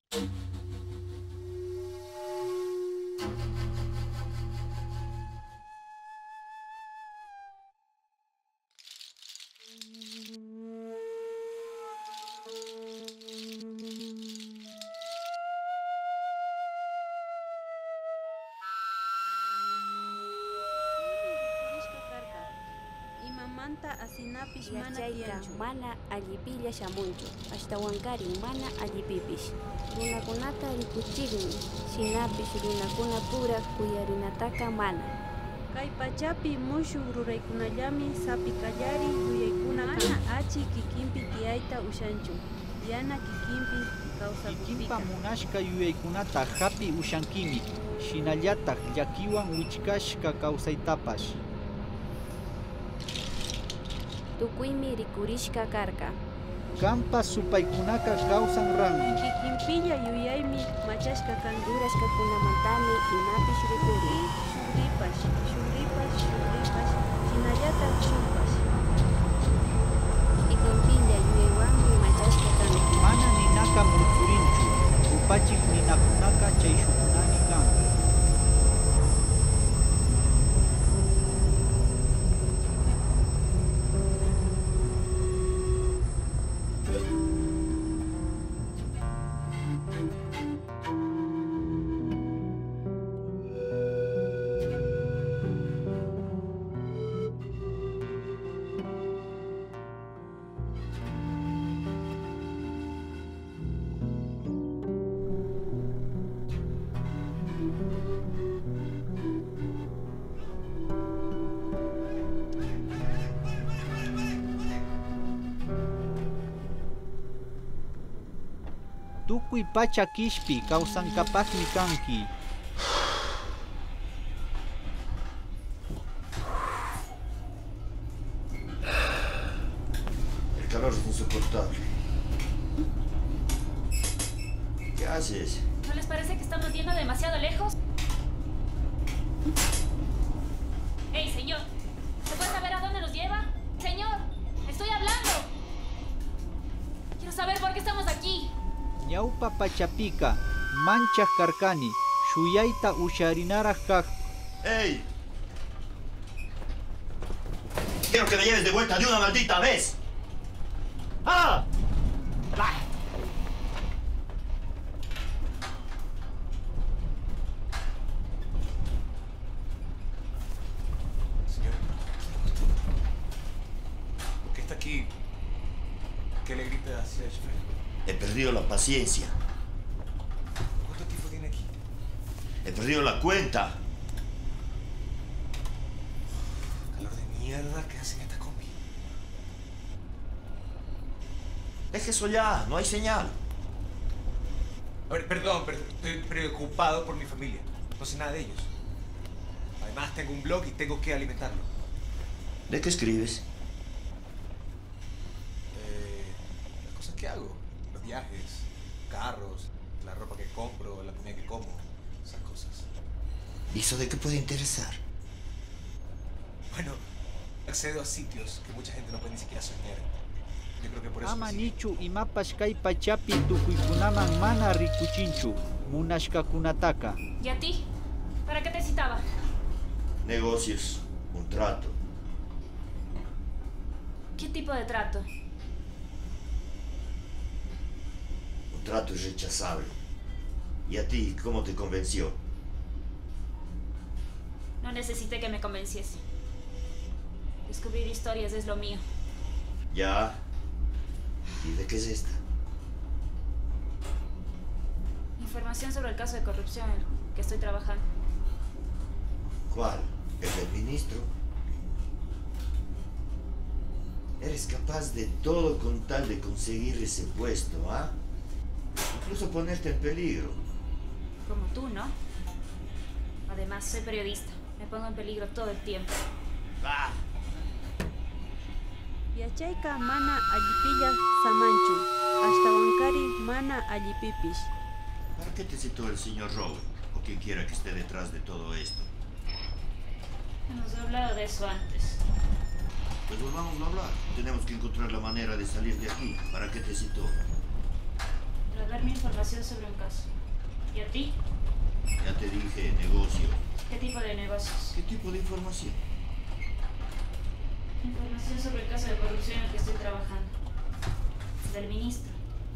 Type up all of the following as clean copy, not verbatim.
Imamanta asinapish mana Yachayka tiyanchu. mana allipilla shamunchu. Ashtawankarin mana allipipish. Runakunata rikuchirmi. Shinapish runakuna pura kuyarinataka mana. Kay pachapi mushuk ruraykunallami sapi kallari yuyaykuna mana achi kikinpi tiyayta ushanchu. Yana kikinpi kawsakupika. Kikinpa munashka yuyaykunata hapi ushankimi. Shinallatak llakiwan wichkashka kawsaytapash. Tukuymi rikurishka karka. Kampa supaykunaka kawsan ranmi. Kikinpilla yuyaymi machashka kan. Rurashkakunamantami imapish rikuri. Shukripash, shukripash, shukripash, shinallatak shukpash. Ikunpilla yuyaywanmi machashka kanki. Mana ninaka murchurinchu. Upachik ninakunaka chayshukunani kanki. Tukuy pacha kishpi kawsankapakmi kanki. El calor es insoportable. ¿Qué haces? ¿No les parece que estamos yendo demasiado lejos? ¡Ey, señor! ¿Se puede saber a dónde nos lleva? ¡Señor! ¡Estoy hablando! Quiero saber por qué estamos aquí. Ñawpa pachapika manchas karkani. Shuyayta usharinara kaq. ¡Ey! Quiero que me lleves de vuelta de una maldita vez. ¡Ah! ¡Ah! Señor, ¿por qué está aquí? ¿Qué le grita hacia el chofer? He perdido la paciencia. ¿Cuánto tiempo tiene aquí? He perdido la cuenta. Calor de mierda que hacen esta combi. Deje eso ya, no hay señal. A ver, perdón, pero estoy preocupado por mi familia. No sé nada de ellos. Además, tengo un blog y tengo que alimentarlo. ¿De qué escribes? Las cosas que hago. Los viajes, carros, la ropa que compro, la comida que como. Esas cosas. ¿Y eso de qué puede interesar? Bueno, accedo a sitios que mucha gente no puede ni siquiera soñar. Yo creo que por eso Ama me siguen. nichu imapash kay pachapi tukuykunaman mana rikuchinchu. Munashkakunataka. ¿Y a ti? ¿Para qué te citaba? Negocios, un trato. ¿Qué tipo de trato? Un trato irrechazable. ¿Y a ti cómo te convenció? No necesité que me convenciese. Descubrir historias es lo mío. Ya. ¿Y de qué es esta? Información sobre el caso de corrupción en el que estoy trabajando. ¿Cuál? ¿El del ministro? Eres capaz de todo con tal de conseguir ese puesto, ¿ah? Incluso ponerte en peligro. Como tú, ¿no? Además, soy periodista. Me pongo en peligro todo el tiempo. ¡Ah! Yachayka mana allipilla samanchu. Ashtawankari mana allipipish. ¿Para qué te citó el señor Rowe? O quien quiera que esté detrás de todo esto. Hemos hablado de eso antes. Pues volvamos a hablar. Tenemos que encontrar la manera de salir de aquí. ¿Para qué te citó? para darme información sobre un caso. ¿Y a ti? Ya te dije, negocio. ¿Qué tipo de negocios? ¿Qué tipo de información? Información sobre el caso de corrupción en el que estoy trabajando. Del ministro.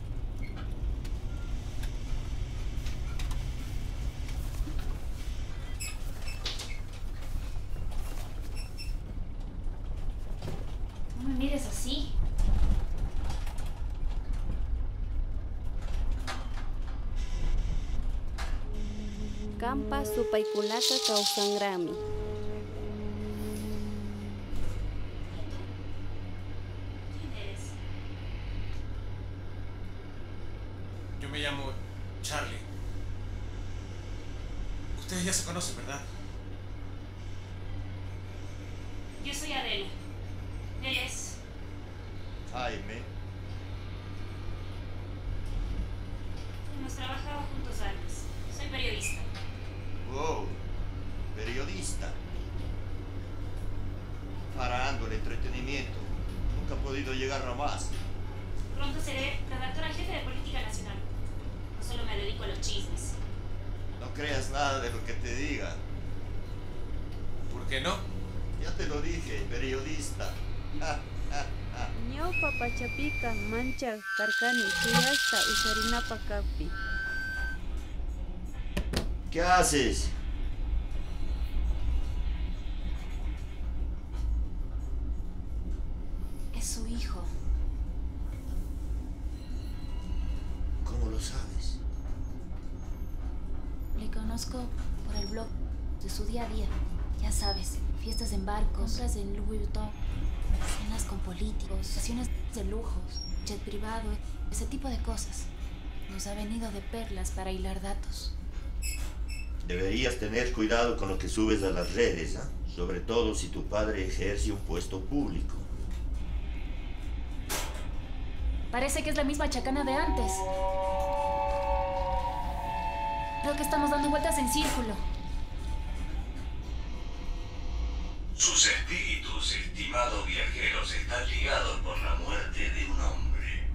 No me mires así. Kampa supaykunaka kawsanrami. ¿Quién eres? Yo me llamo Charlie. Ustedes ya se conocen, ¿verdad? Yo soy Adela. Él es. Jaime. Hemos trabajado juntos antes. Soy periodista. Wow, periodista. Parando el entretenimiento. Nunca he podido llegar a más. Pronto seré redactora jefe de política nacional. No solo me dedico a los chismes. No creas nada de lo que te digan. ¿Por qué no? Ya te lo dije, periodista. Ñawpa pachapika mancha karkani suyasta usarinapa kaqpi. ¿Qué haces? Es su hijo. ¿Cómo lo sabes? Le conozco por el blog de su día a día. Ya sabes, fiestas en barcos, compras en Louis Vuitton, cenas con políticos, sesiones de lujos, jet privado, ese tipo de cosas. Nos ha venido de perlas para hilar datos. Deberías tener cuidado con lo que subes a las redes, ¿ah? Sobre todo si tu padre ejerce un puesto público. Parece que es la misma chacana de antes. Creo que estamos dando vueltas en círculo. Sus espíritus, estimados viajeros, están ligados por la muerte de un hombre.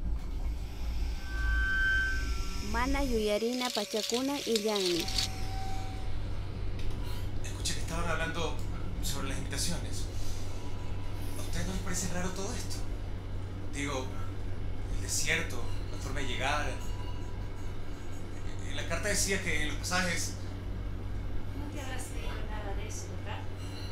Mana yuyarina pachakuna illanmi. Escuché que estaban hablando sobre las invitaciones. ¿A ustedes no les parece raro todo esto? Digo, el desierto, la forma de llegar. En la carta decía que en los pasajes... No te habrás leído nada de eso, ¿verdad?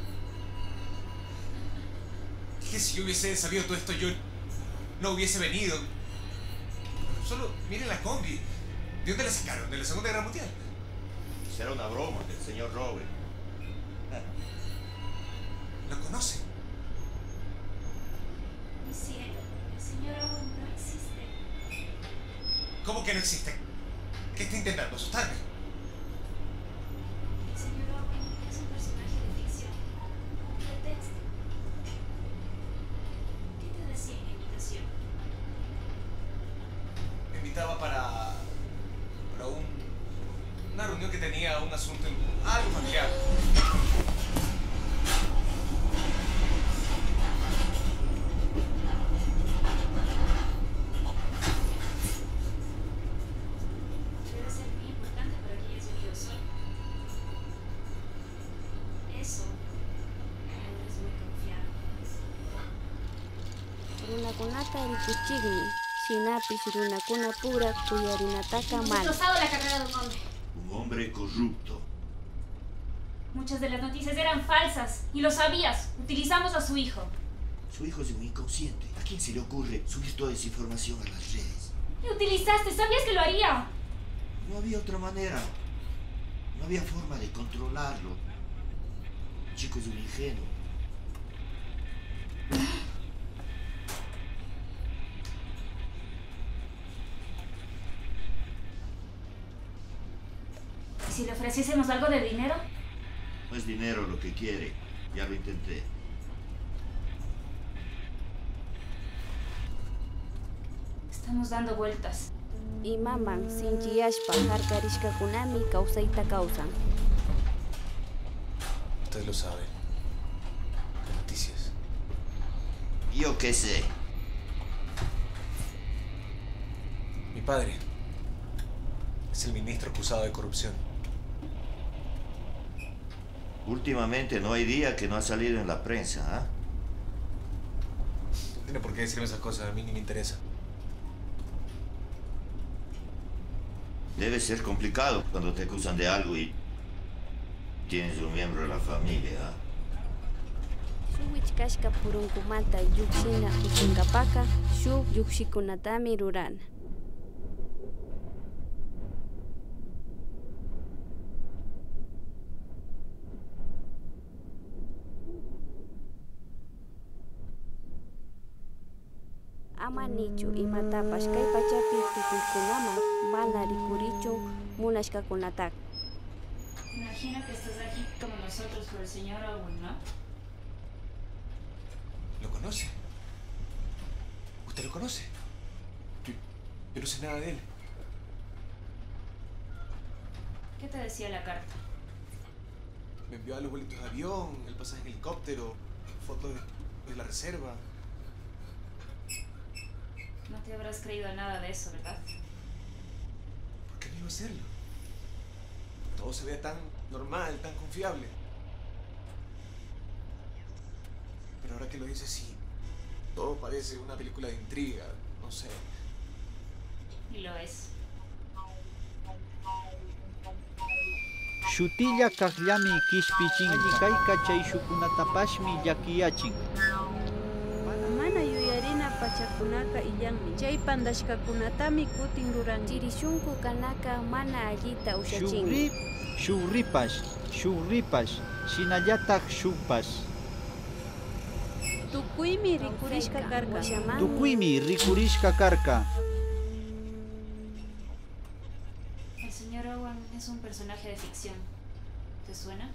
Que si yo hubiese sabido todo esto, yo no hubiese venido. Solo miren la combi. ¿De dónde la sacaron? ¿De la Segunda Guerra Mundial? Será una broma del señor Robert. ¿Lo conocen? Mi cielo, el señor aún no existe. ¿Cómo que no existe? ¿Qué está intentando? ¿Asustarme? El señor Owen es un personaje de ficción. Un pretexto. ¿Qué te decía en la invitación? Me invitaba para una reunión que tenía un asunto, algo familiar. Debe ser muy importante para que hayas venido solo. Eso no es muy confiado. Runakunata rikuchigmi. Shinapis runakuna pura kuyarinataka Hemos mal. destrozado la carrera de un hombre. Un hombre corrupto. Muchas de las noticias eran falsas y lo sabías. Utilizamos a su hijo. Su hijo es un inconsciente. ¿A quién se le ocurre subir toda esa información a las redes? Le utilizaste, sabías que lo haría. No había otra manera. No había forma de controlarlo. El chico es un ingenuo. ¿Y si le ofreciésemos algo de dinero? No es dinero lo que quiere. Ya lo intenté. Estamos dando vueltas. Imaman sinchiyashpa harkarishkakunami kawsayta kawsan. Ustedes lo saben. Las noticias. Yo qué sé. Mi padre es el ministro acusado de corrupción. Últimamente no hay día que no ha salido en la prensa, ¿ah? No tiene por qué decirme esas cosas, a mí ni me interesa. Debe ser complicado cuando te acusan de algo y tienes un miembro de la familia, ¿ah? Shuwich kashka purunkumanta yukshina usinkapaka shuk yukshikunatami rurana. Ama nichu imatapash kay pachapi tukuykunaman mana rikurichun munashkakunataka. Imagino que estás aquí como nosotros por el señor Owen, ¿no? ¿Lo conoce? ¿Usted lo conoce? Yo no sé nada de él. ¿Qué te decía la carta? Me envió a los boletos de avión, el pasaje en helicóptero, fotos de la reserva. No te habrás creído nada de eso, ¿verdad? ¿Por qué no iba a hacerlo? Todo se ve tan normal, tan confiable. Pero ahora que lo dices, sí, todo parece una película de intriga, no sé. Y lo es. Shutilla kaqllami kispichin kay kachayshukunatapashmi llakiyachin. Mana yuyarina pachakunaka illanmi. Chay pandashkakunatami kutin ruranki. Chirishunku kanaka mana allita ushachinmi. Shukripash, shinallataq shukpash. Tukuymi rikurishka karka. Tukuymi rikurishka karka. El señor Owen es un personaje de ficción. ¿Te suena?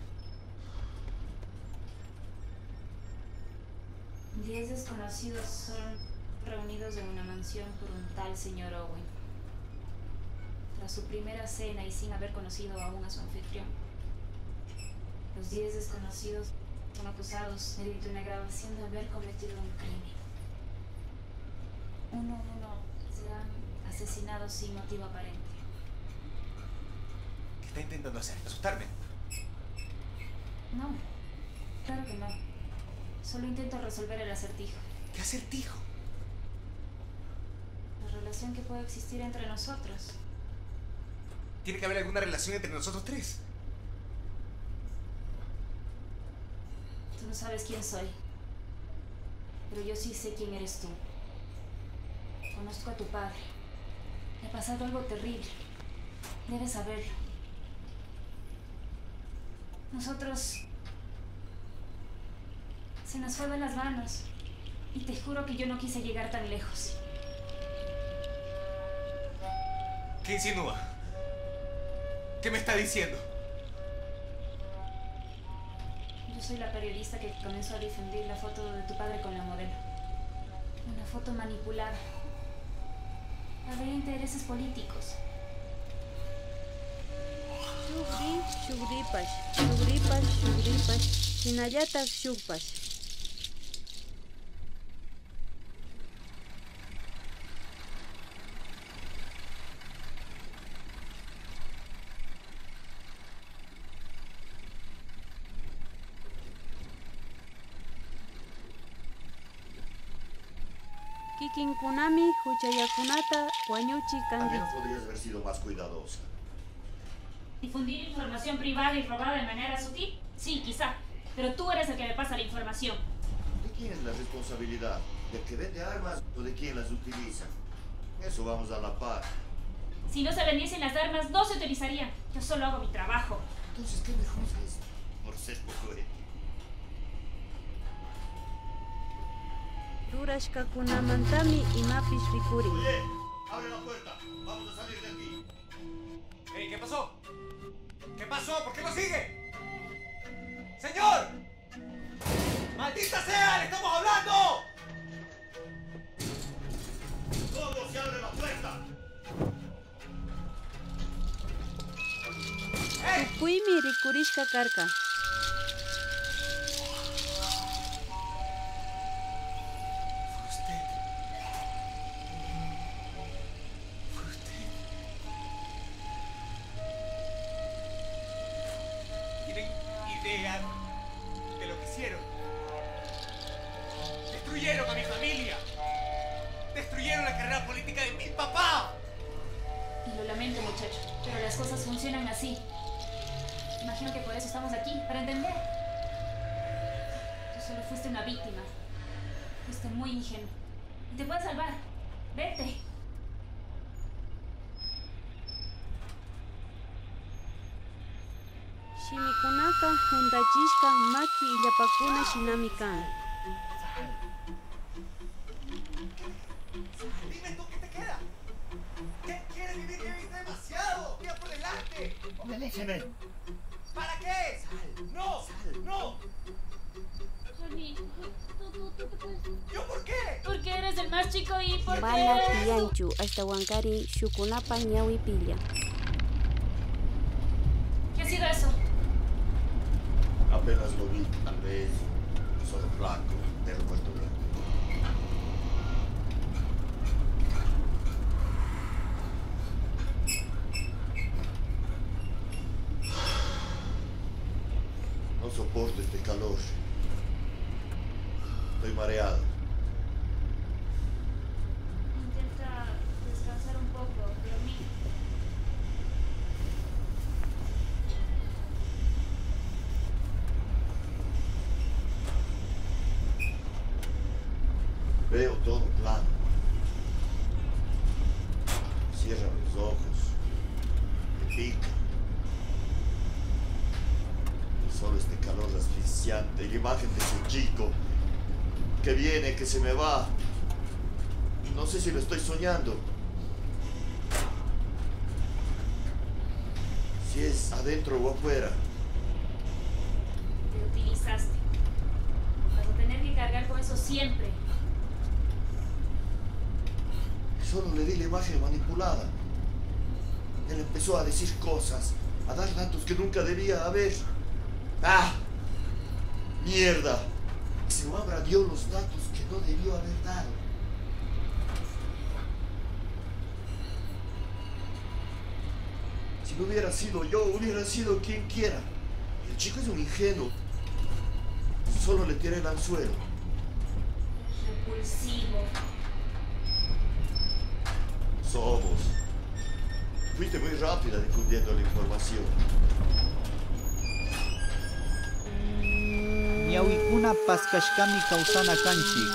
10 desconocidos son reunidos en una mansión por un tal señor Owen. Tras su primera cena y sin haber conocido aún a su anfitrión, los 10 desconocidos son acusados mediante una grabación de haber cometido un crimen. Uno a uno serán asesinados sin motivo aparente. ¿Qué está intentando hacer? ¿Asustarme? No, claro que no. Solo intento resolver el acertijo. ¿Qué acertijo? La relación que puede existir entre nosotros. ¿Tiene que haber alguna relación entre nosotros tres? Tú no sabes quién soy. Pero yo sí sé quién eres tú. Conozco a tu padre. Le ha pasado algo terrible. Debes saberlo. Nosotros... se nos fue de las manos. Y te juro que yo no quise llegar tan lejos. ¿Qué insinúa? ¿Qué me está diciendo? Yo soy la periodista que comenzó a difundir la foto de tu padre con la modelo. Una foto manipulada. Había intereses políticos. Shukripash, shinallataq shukpash. Kikinkunami huchayakunata wañuchi kanki. También podrías haber sido más cuidadosa. ¿Difundir información privada y robada de manera sutil? Sí, quizá. Pero tú eres el que me pasa la información. ¿De quién es la responsabilidad? ¿Del que vende armas o de quién las utiliza? Eso vamos a la par. Si no se vendiesen las armas, no se utilizarían. Yo solo hago mi trabajo. Entonces, ¿qué me juzgues? Por ser poco ético. Rurashkakunamantami imapish rikurin. Oye, abre la puerta. Vamos a salir de aquí. ¡Ey! ¿Qué pasó? ¿Qué pasó? ¿Por qué no sigue? ¡Señor! ¡Maldita sea! ¡Le estamos hablando! ¿Cómo se abre la puerta? ¡Ey! Tukuymi rikurishka karka. Fue usted. Fue usted. lamento, muchacho, pero las cosas funcionan así. Imagino que por eso estamos aquí, para entender. Tú solo fuiste una víctima. Fuiste muy ingenuo. Y te puedes salvar. Vete. Shimikunaka juntachishka maki illapakuna shinami kan. Dime tú qué te queda. ¿Qué quieres vivir? Vivir demasiado. Día por delante. Obedéceme. ¿Para qué? Sal. No. Sal. No. Johnny, tú te puedes... ¿Yo por qué? Porque eres el más chico y porque... Mana piyanchu hasta Huancari shukunapa ñawi pilla. ¿Qué ha sido eso? Apenas lo vi, tal vez soy flaco, pero vuelto bien. No soporto este calor. Estoy mareado. Intenta descansar un poco, dormir. Veo todo plano. Cierra los ojos. Me pica. Solo este calor asfixiante y la imagen de ese chico que viene, que se me va. No sé si lo estoy soñando. Si es adentro o afuera. Te utilizaste. Vas a tener que cargar con eso siempre. Solo le di la imagen manipulada. Él empezó a decir cosas, a dar datos que nunca debía haber. ¡Ah! ¡Mierda! Ese Wambra dio los datos que no debió haber dado. Si no hubiera sido yo, hubiera sido quien quiera. El chico es un ingenuo. Solo le tiré el anzuelo. Repulsivo. Somos. Fuiste muy rápida difundiendo la información. Ñawikuna paskashkami kawsana kanchik.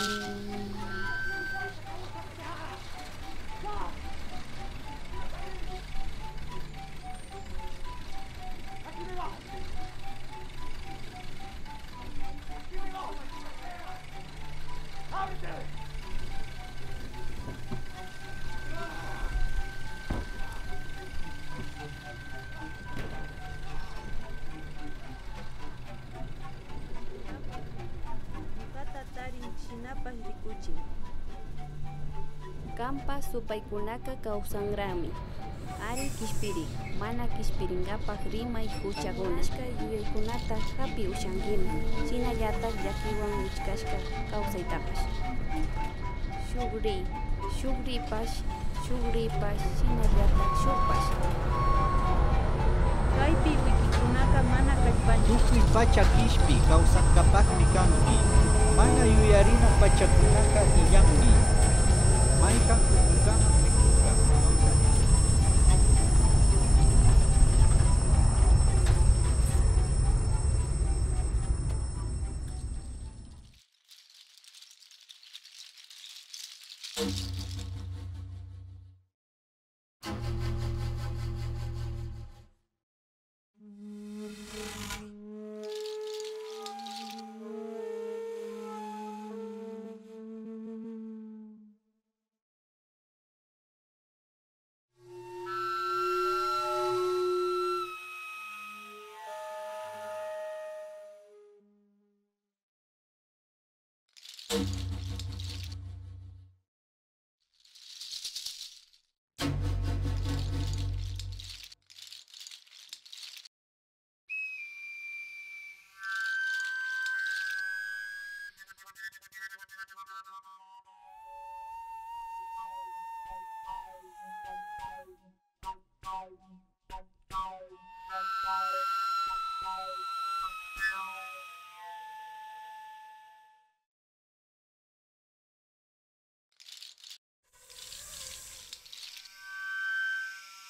Ñukata tarin shinapas rikuchin. Kampa supaykunaka kawsanrami. Ari kishpiri, mana kishpiringapak rimay huchakuna. Ashka yuyaykunata hapi ushankima. Shinallatak llakiwan wichkashka kawsaytapash. Shukripash, shinallatak shukpash. Kaypi wikikunaka mana kallpanchu. Tukuy pacha kishpi kawsankapakmi kanki. Mana yuyarina pachakunaka illanmi. Maykan kukunkaman rikunka.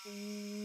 Mm.